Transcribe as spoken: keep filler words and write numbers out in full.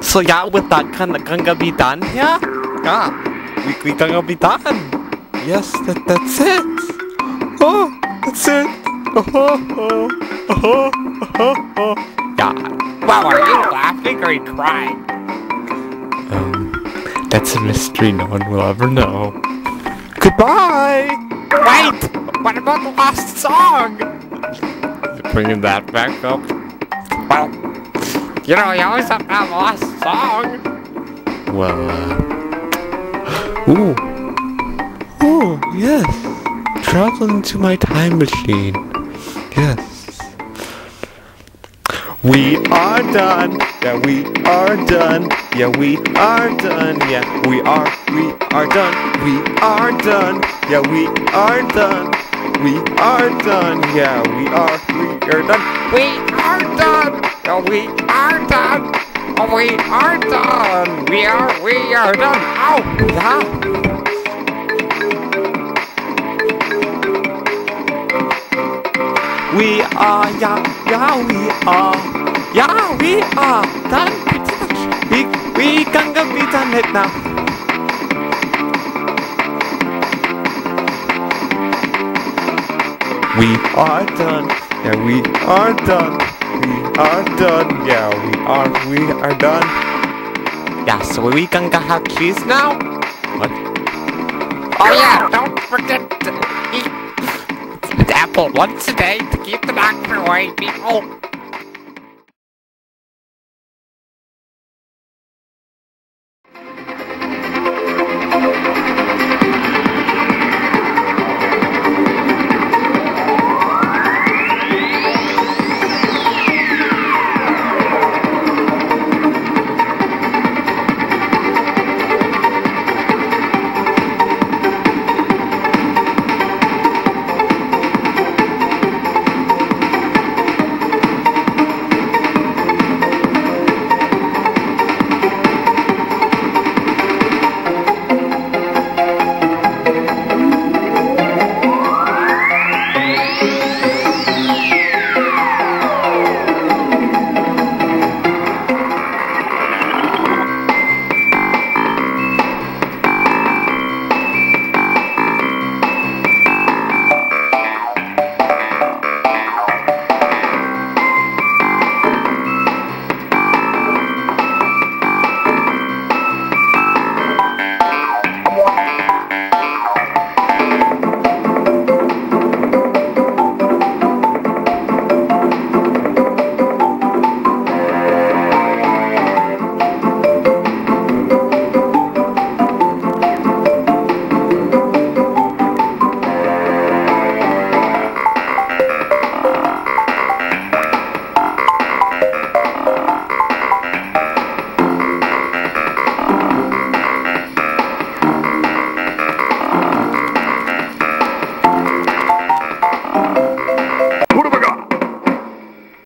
So yeah, with that kind of gonna be done here. Yeah, we we gonna be done. Yes, that that's it. Oh, that's it. Oh, oh, oh, oh, oh, oh. Yeah. Wow, are you laughing or are you crying? Um, that's a mystery no one will ever know. Goodbye! Wait! What about the last song? Bringing that back up. Well, you know, you always have to have a last song. Well, uh... Ooh. Ooh, yes. Travel into my time machine. Yes. We are done. Yeah, we are done. Yeah, we are done. Yeah, we are. We are done. We are done. Yeah, we are done. We are done. Yeah, we are. We are done. We are done. Oh, we are done. Oh, we are done. We are. We are done. Oh, Yeah. We are, yeah, yeah, we are, yeah, we are done pretty much. We, we gonna be done it now. We are done, yeah, we are done. We are done, yeah, we are, we are done. Yeah, so we gonna have cheese now? What? oh yeah, don't forget to eat an apple once a day to keep the doctor away, people.